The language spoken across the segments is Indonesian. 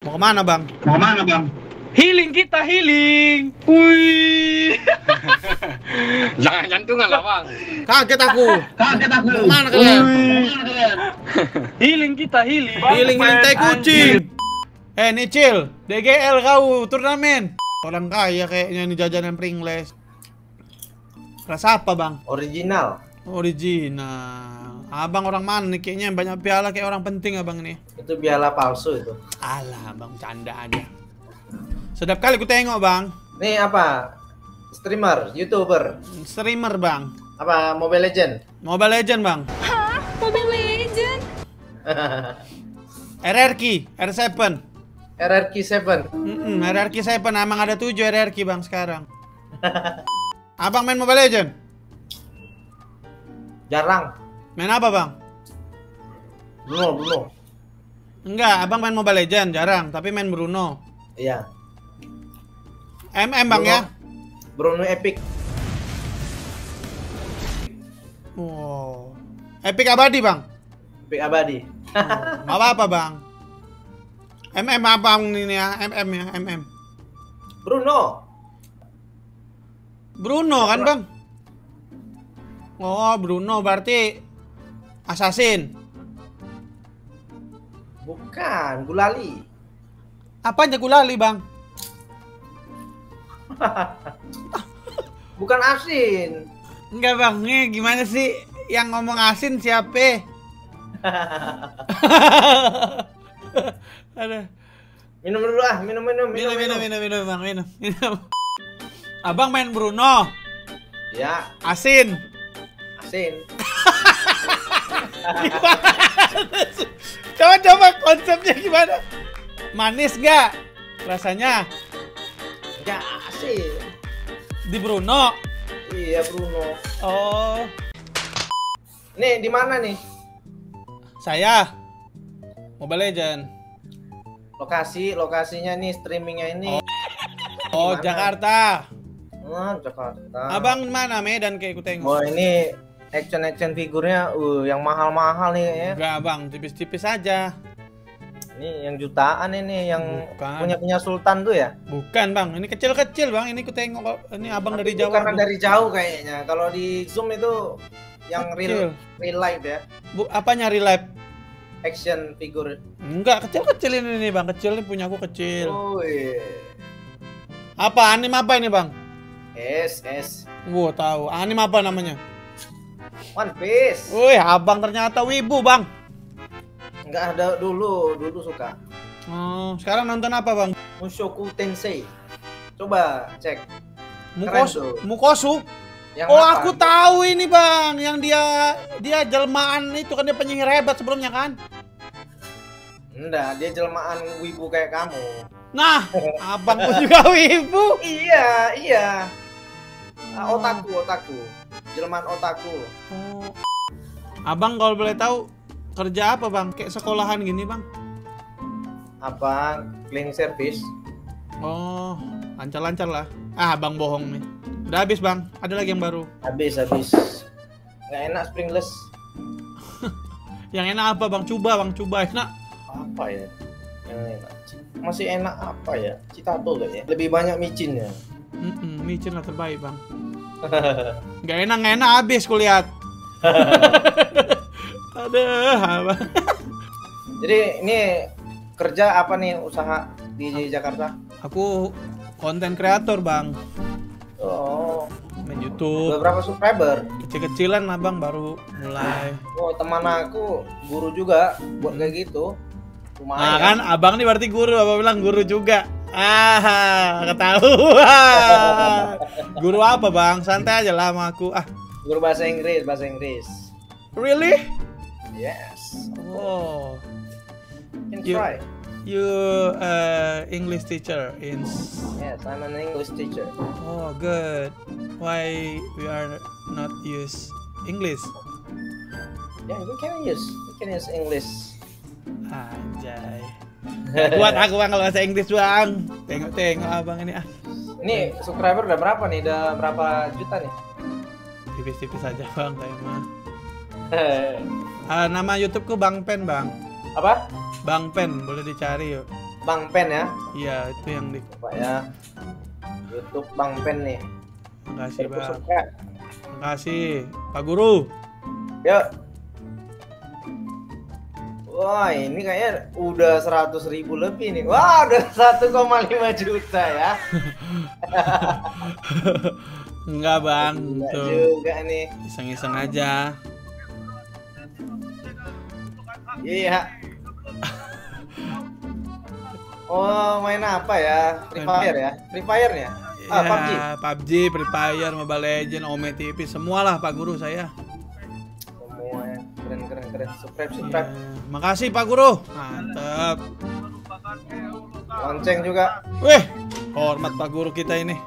Mau kemana bang? Mau kemana bang? Healing kita healing. Wih. Jangan jantungan lah bang. Kaget aku. Kaget aku. Mau kemana kalian? Healing kita healing. Healing tai kucing. Nih Cil, DGL kau turnamen. Orang kaya kayaknya nih jajanan Pringles. Rasa apa bang? Original. Original. Abang orang mana nih? Kayaknya banyak piala kayak orang penting abang nih. Itu piala palsu itu. Alah bang, canda aja. Sedap kali ku tengok bang. Nih apa? Streamer, YouTuber. Streamer bang. Apa Mobile Legend? Mobile Legend bang. Hah? Mobile Legend? RRQ, R7. RRQ 7. RRQ 7, emang ada 7 RRQ bang sekarang. Abang main Mobile Legend? Jarang. Main apa bang? Bruno. Enggak, abang main Mobile Legend jarang, tapi main Bruno. Iya. MM bang ya? Bruno Epic. Wow. Epic abadi bang? Epic abadi. Gak apa-apa bang. MM abang ini ya, MM ya, MM. Bruno. Bruno kan bang? Oh Bruno berarti assassin. Bukan, Gulali. Apanya gulali bang? Bukan asin. Enggak bang, nih gimana sih yang ngomong asin siapa? Ada. Minum dulu ah, minum Minum bang, minum. Abang main Bruno, Ya, asin. asin. Coba konsepnya gimana? Manis nggak rasanya Enggak asin. di Bruno? Iya, Bruno. Oh, Nih, di mana nih? saya Mobile Legend. Lokasinya nih streamingnya ini. Oh, Gimana? Jakarta. Jakarta. Abang mana Medan kayak ku tengok? Oh, ini action figurnya yang mahal-mahal nih ya. Enggak bang, tipis-tipis aja. Ini yang jutaan ini yang Bukan. punya Sultan tuh ya. Bukan bang, ini kecil-kecil bang. Ini ku tengok kok. Ini abang Tapi dari Jawa. karena dari jauh kayaknya. Kalau di zoom itu yang Kecil. real life ya. Apa nyari live? Action figure. Enggak, kecil-kecil ini nih bang. Kecil nih punya aku kecil. Oh iya. Apa anime apa ini bang? S. Gua tahu. Anime apa namanya? One Piece. Wih, abang ternyata wibu bang. Enggak ada dulu suka. Oh, sekarang nonton apa bang? Mushoku Tensei. Coba cek. Mukosu. tuh. Mukosu. Yang Oh, apa? aku tahu ini bang. Yang dia jelmaan itu kan dia penyihir hebat sebelumnya kan? Enggak, dia jelmaan wibu kayak kamu. Nah, abang pun juga wibu. Iya. Otaku. Jelmaan otaku. Oh. Abang kalau boleh tahu kerja apa bang? Kayak sekolahan gini bang? Apa? Cleaning service. Oh, lancar-lancar lah. Ah, abang bohong nih. Udah habis bang. Ada lagi yang baru. Habis. Nggak enak Springless. Yang enak apa bang? Coba enak. Apa ya? Yang enak. Masih enak apa ya? Citato kayaknya. Lebih banyak micinnya. Micin lah terbaik bang. Nggak enak habis kulihat. Aduh, abang. Jadi ini kerja apa nih usaha di Jakarta? Aku konten kreator bang. Oh, Main YouTube. udah berapa subscriber? Kecil-kecilan lah bang, baru mulai. Oh, teman aku guru juga buat kayak gitu. Lumayan. Nah kan abang nih berarti guru, abang bilang guru juga. Ketahuan. Guru apa bang? Santai aja lah sama aku. Guru bahasa Inggris. Really? Yes. Oh, Can You- try. you English teacher in. Yes, I'm an English teacher. Oh, good. Why we are not use English? Yeah, we can use English. Anjay. Buat aku bang kalau bahasa Inggris bang. Tengok abang ini Ini subscriber udah berapa nih? Udah berapa juta nih? Tipis-tipis aja bang saya mah. Nama YouTubeku Bang Pen bang. Apa? Bang Pen boleh dicari yuk. Bang Pen ya. Iya, itu yang di. Pak ya. YouTube Bang Pen nih. Makasih, Bang. Subscribe. Makasih, Pak Guru. Yuk. Wah, ini kayaknya udah 100.000 lebih nih. Wah, udah 1,5 juta ya. Enggak, Bang. Gila Tuh. juga nih. Iseng-iseng aja. Iya. Oh, main apa ya? Free Fire ya? Free Fire ya? Ah, PUBG. Ya, PUBG, Free Fire, Mobile Legends, Ome TV, semualah Pak Guru saya. Semua ya. Keren. Subscribe. Ya, makasih Pak Guru. Mantap. Lonceng juga. Wih, hormat Pak Guru kita ini.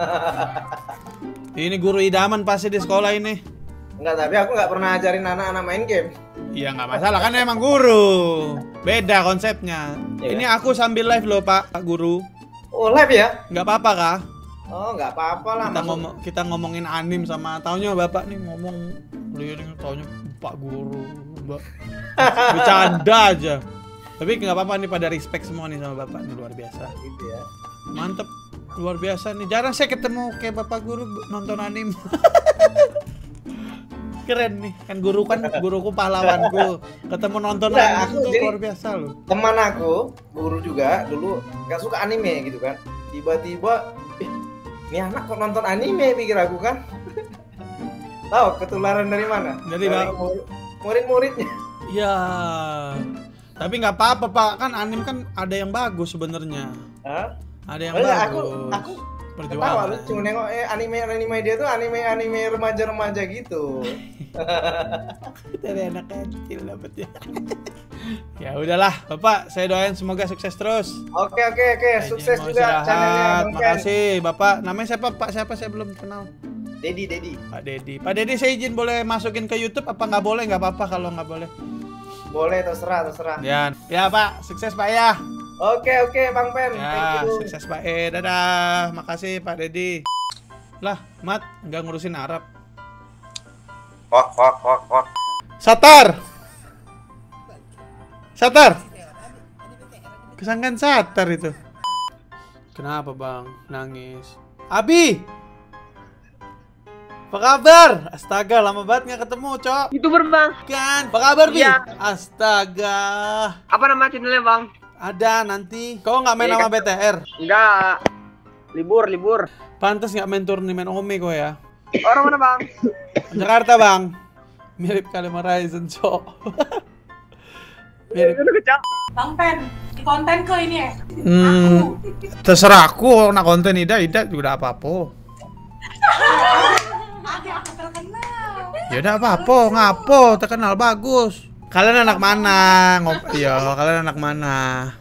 Ini guru idaman pasti di sekolah ini. Enggak, tapi aku nggak pernah ajarin anak-anak main game. Iya nggak masalah kan emang guru. Beda konsepnya. Iya. Ini aku sambil live loh Pak Guru. Oh, live ya? Nggak apa-apa kah? Oh, nggak apa-apa lah. Kita ngomongin anim sama taunya Bapak nih ngomong liring taunya Pak Guru. Mbak. Bercanda aja. Tapi nggak apa-apa nih pada respect semua nih sama Bapak nih luar biasa. Gitu ya. Mantep. Luar biasa nih. Jarang saya ketemu kayak Bapak Guru nonton anim. Keren nih. Kan guruku pahlawanku. Ketemu nonton Nah, anim itu jadi luar biasa loh. teman aku, guru juga, dulu nggak suka anime gitu kan. Tiba-tiba, ini anak kok nonton anime, pikir aku kan. Tahu ketularan dari mana? Dari murid-muridnya. Ya. Tapi nggak apa-apa Pak. Kan anim kan ada yang bagus sebenarnya. Hah? Ada yang Aku bagus. ketawa Perjuangan. lucu nengok anime dia tuh anime remaja-remaja gitu. Dari anak kecil dapetnya. Ya udahlah, Bapak, saya doain semoga sukses terus. Oke, sukses Mau juga channelnya istirahat. Bang Ken. Makasih, Bapak. Namanya siapa, Pak? Siapa saya belum kenal. Dedi. Pak Dedi. Pak Dedi, saya izin boleh masukin ke YouTube apa nggak boleh? Nggak apa-apa kalau nggak boleh. Boleh, terserah. Ya, Pak. Sukses, Pak ya. Oke, Bang Pen. Ya, Thank you. sukses Pak dadah. Makasih Pak Dedi. Lah, Mat, nggak ngurusin Arab. Wah. Satar. Kesangkan Satar itu. Kenapa Bang? Nangis. Abi. Apa kabar? Astaga, lama banget nggak ketemu, Cok. YouTuber bang. Kan, apa kabar, Bi? Iya. Astaga. Apa nama channelnya bang? Ada nanti. Kau nggak main Iya, sama kan. BTR? Enggak. Libur. Pantes nggak main turnamen Ome kau ya? Orang mana bang? Jakarta, Bang. Mirip kali sama Ryzen, Cok. Mirip. Bang Pen, di konten ke ini ya? Terserah aku, nak konten Ida juga apa-apa. Aku terkenal. Ya udah apa-apa, ngapo, terkenal bagus. Kalian anak mana? Iya, kalian anak mana?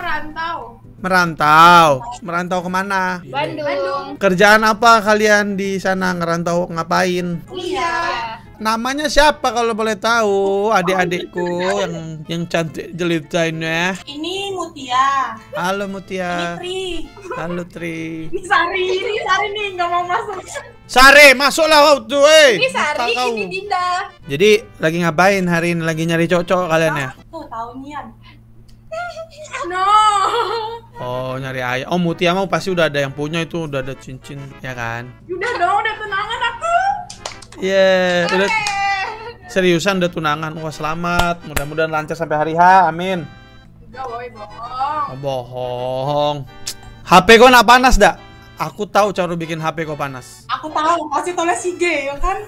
Rantau. Merantau kemana? Bandung. Kerjaan apa kalian di sana ngerantau ngapain? Iya. Namanya siapa kalau boleh tahu? Adik-adikku yang cantik jelitainnya. Ini Mutia. Halo Mutia. Tri. Halo Tri. Ini Sari nih nggak mau masuk. Sare, masuklah waktu, Ini Sari, ini Dinda. Jadi lagi ngapain hari ini? Lagi nyari cocok kalian ya? Tuh tahunya. No. Oh, nyari ayah. Oh, Mutia mau pasti udah ada yang punya itu, udah ada cincin, ya kan? Udah dong, udah tunangan aku. Iya, udah seriusan udah tunangan. Wah, selamat. Mudah-mudahan lancar sampai hari H. Amin. Enggak, boy, bohong. Oh, bohong. HP kau nak panas dak? Aku tahu cara bikin HP kau panas. Aku tahu, pasti tolnya si G, ya kan?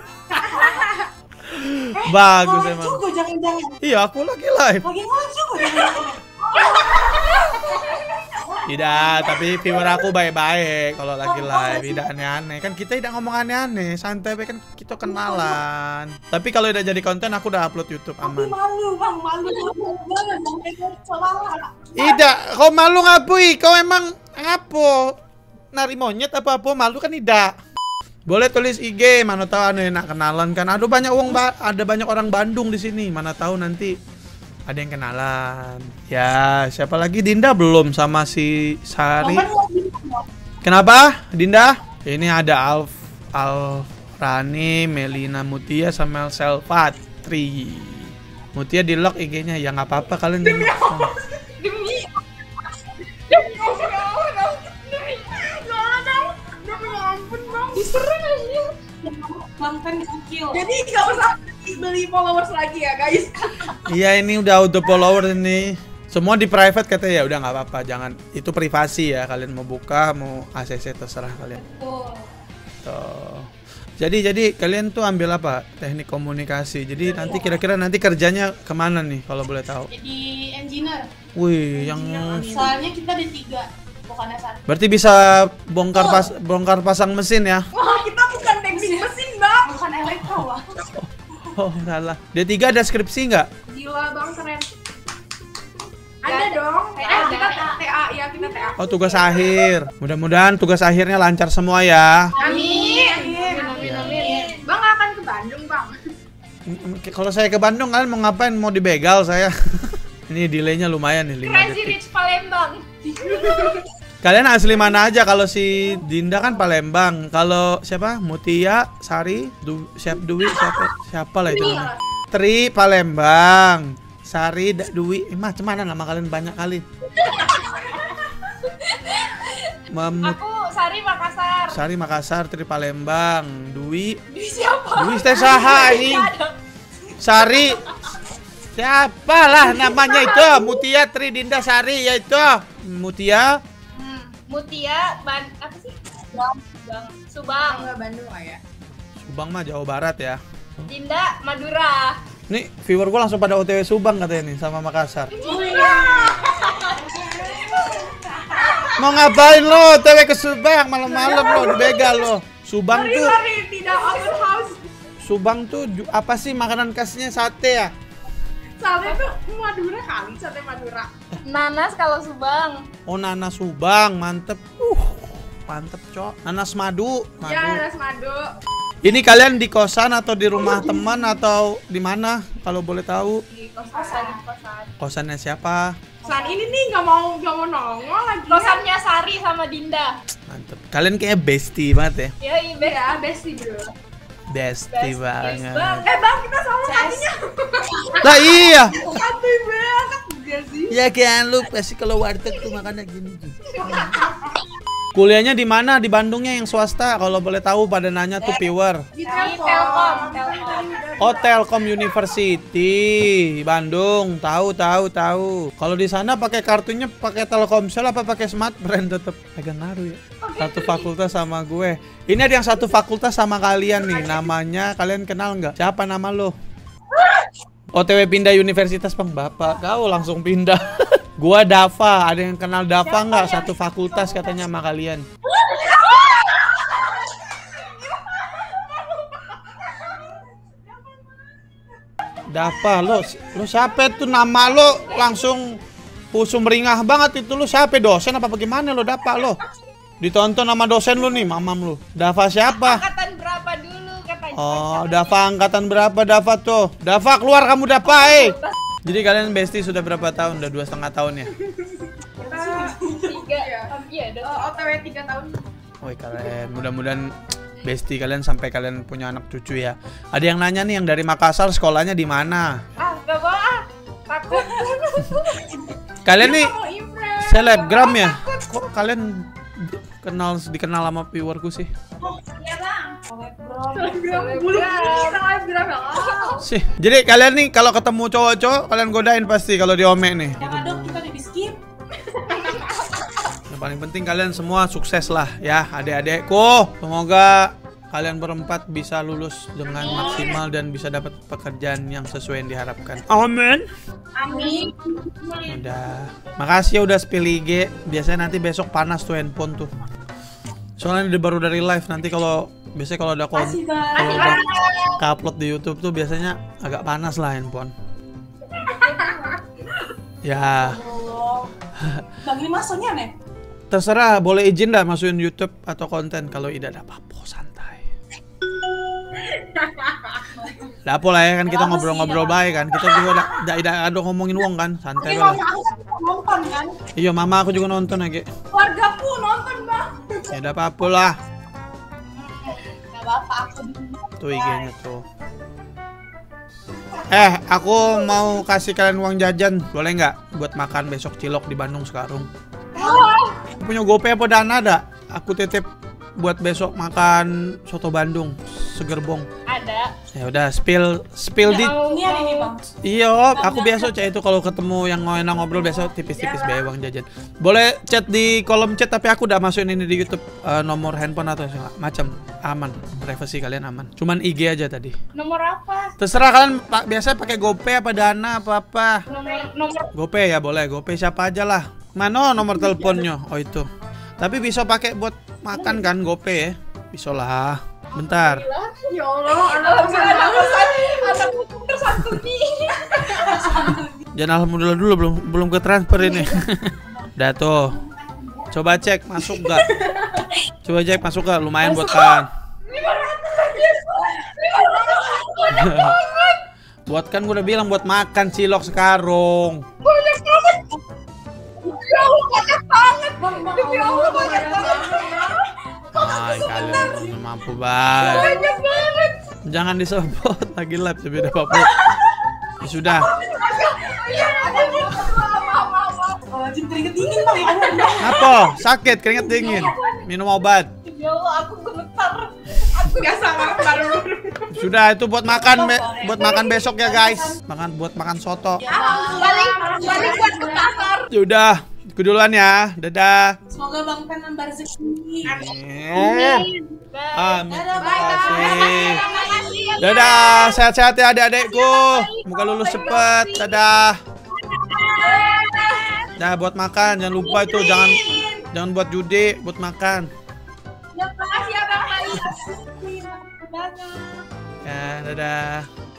Bagus Ngoleh emang. juga jangan-jangan. Iya, aku lagi live. Lagi ngoleh juga jangan-jangan. Tidak, tapi viewer aku baik-baik kalau lagi live, tidak aneh-aneh. Kan kita tidak ngomong aneh-aneh, santai kan kita kenalan. Tapi kalau udah jadi konten aku udah upload YouTube Tapi aman. malu, Bang, malu banget. Tidak, kau malu ngapui? Kau emang ngapo? Nari monyet apa-apa, malu kan tidak. Boleh tulis IG, mana tahu aneh nak kenalan kan. Ada banyak banyak orang Bandung di sini, mana tahu nanti ada yang kenalan. Ya, siapa lagi? Dinda belum sama si Sari. Kenapa? Dinda? Ini ada Rani, Melina Mutia, sama Selvatri. Mutia di lock IG-nya. Ya nggak apa-apa kalian. Demi konten gokil. Jadi nggak usah beli followers lagi ya guys. Iya, ini udah auto follower ini. Semua di private katanya, ya udah nggak apa-apa, jangan, itu privasi ya, kalian mau buka mau ACC terserah kalian. Tuh. Jadi kalian tuh ambil apa? Teknik komunikasi. Jadi nanti kira-kira nanti kerjanya kemana nih kalau boleh tahu? Jadi engineer. Wih, yang Soalnya kita ada 3, bukannya 1. berarti bisa bongkar pasang mesin ya? Wah, kita bukan teknik mesin, Bang. Bukan elektro, Bang. Oh, salah. D3 ada skripsi nggak? Gila, Bang, keren. Ada dong. Kita TA, ya kita TA. Oh, tugas akhir. Mudah-mudahan tugas akhirnya lancar semua ya. Amin. Bang nggak akan ke Bandung, Bang. Kalau saya ke Bandung, kalian mau ngapain? Mau dibegal saya? Ini delaynya lumayan nih, 5 Crazy detik. Rich Palembang. Kalian asli mana aja? Kalau si Dinda kan Palembang. Kalau siapa? Mutia, Sari, Dwi, siapa lah itu namanya? Tri Palembang. Sari, Dwi, macam mana nama kalian banyak kali. Aku Sari Makassar. Sari Makassar, Tri Palembang, Dwi. Dwi siapa? Dwi teh saha anjing. Sari siapalah namanya itu? Mutia, Tri, Dinda, Sari ya itu. Mutia. Mutia, apa sih? Subang. Enggak Bandung lah ya. Subang mah Jawa Barat ya. Dinda, Madura. Nih, viewer gua langsung pada OTW Subang katanya nih sama Makassar. Mau ngapain lo? OTW ke Subang malam-malam lo, dibegal lo. Subang tuh. Tidak open house. Subang tuh apa sih makanan khasnya? Sate ya? Sate tuh Madura kali, sate Madura. Nanas kalau Subang. Oh, nanas Subang, mantep. Mantep, Cok. Nanas madu. Ya, nanas madu. Ini kalian di kosan atau di rumah teman atau di mana kalau boleh tahu? Di kosan. Kosannya siapa? Kosan ini nih nggak mau nongol lagi. Kosannya Sari sama Dinda. Mantep. Kalian kayak bestie banget ya? Iya, bestie bro. Bestie banget. Bang, kita sama hatinya. Lah iya. Hati banget gak sih? Ya kan lu pasti kalau warteg tuh makannya gini. Kuliahnya di mana? Di Bandungnya yang swasta kalau boleh tahu, pada nanya tuh viewer. Di Telkom. Oh, Telkom University Bandung. Tahu. Kalau di sana pakai kartunya pakai Telkomsel apa pakai Smart Brand, tetap agak ngaruh ya. Satu fakultas sama gue. Ini ada yang satu fakultas sama kalian nih. Namanya kalian kenal nggak? Siapa nama lo? OTW pindah universitas, Bang. Bapak kau langsung pindah. Gua Dava, ada yang kenal Dava nggak? Satu fakultas katanya sama kalian. Dava, lo siapa tuh nama lo? Langsung pusum meringah banget itu, lo siapa, dosen apa bagaimana lo Dava lo? Ditonton sama dosen lo nih, mamam lo. Dava siapa? Angkatan berapa dulu katanya? Oh, Dava angkatan berapa Dava tuh? Dava keluar kamu Dava, Jadi kalian bestie sudah berapa tahun? Udah 2,5 tahun ya? 3. Iya, OTW 3 tahun. Woi, keren. Mudah-mudahan bestie kalian sampai kalian punya anak cucu ya. Ada yang nanya nih, yang dari Makassar sekolahnya di mana? Gak mau takut. Kalian nih selebgram ya? Kok kalian dikenal sama viewerku sih? Iya bang. Selebgram. Sih, jadi kalian nih kalau ketemu cowok-cowok kalian godain pasti kalau diomek nih. Jangan dong, kita di skip. Yang paling penting kalian semua sukses lah ya, adik-adikku. Semoga kalian berempat bisa lulus dengan maksimal dan bisa dapat pekerjaan yang sesuai yang diharapkan. Amin. Amin. Udah. Makasih ya udah spill IG. Biasanya nanti besok panas tuh handphone tuh. Soalnya ini baru dari live, nanti kalau biasanya kalau ada upload di YouTube tuh biasanya agak panas lah handphone. Ya. Bang, ini masuknya nih. Terserah, boleh izin dah masukin YouTube atau konten. Kalau tidak ada apa-apa, santai. Lah apa lah ya, kan kita ngobrol-ngobrol baik kan. Kita juga tidak ada ngomongin uang kan, santai lah. Nonton kan? Iya, mama aku juga nonton ya, Keluargaku nonton bang. Ya udah apa-apa lah. Gak apa-apa, aku Tuh IG-nya tuh. Aku mau kasih kalian uang jajan, boleh nggak? Buat makan besok cilok di Bandung sekarang. Punya GoPay apa Dana ada? Aku titip buat besok makan soto Bandung. segerbong? Ada. Ya udah, spill di. Ini ada nih bang. Iya, aku biasa chat itu kalau ketemu yang enak ngobrol biasa tipis-tipis biaya uang jajan. Boleh chat di kolom chat tapi aku udah masukin ini di YouTube nomor handphone atau segala macam. Aman, privasi kalian aman. Cuman IG aja tadi. Nomor apa? Terserah kalian biasa pakai GoPay apa Dana apa. Nomor. GoPay ya boleh, GoPay siapa aja lah. Mana nomor teleponnya? Oh itu. Tapi bisa pakai buat makan kan GoPay ya? Bisa lah. Bentar. Ya Allah, anak satu nih. Jangan alhamdulillah dulu belum ke transfer ini. Udah tuh. Coba cek masuk gak? Coba cek masuk gak? Lumayan buat kan. Buat kan gue udah bilang buat makan cilok sekarang. Banyak banget. Ya Allah, banyak banget. Ya Allah, banyak banget. Ay, kalian mampu banget. Banyak banget. Jangan disebut lagi live tapi udah apa-apa. Ya sudah. Jin keringet dingin bang ya Allah. Apa? Sakit keringet dingin. Minum obat. Ya Allah, aku gemetar. Aku gak salah baru. Sudah itu buat makan buat makan besok ya guys. Buat makan soto. Balik buat ke pasar. Ya udah, aku duluan ya. Dadah. Semoga Bang Pen nambah rezeki. Amin. Terima kasih. Dadah, sehat-sehat ya adik-adikku. Semoga lulus cepet. Dadah. Dah buat makan, jangan lupa itu jangan buat judi, buat makan. Ya, makasih ya Bang. Ya, dadah.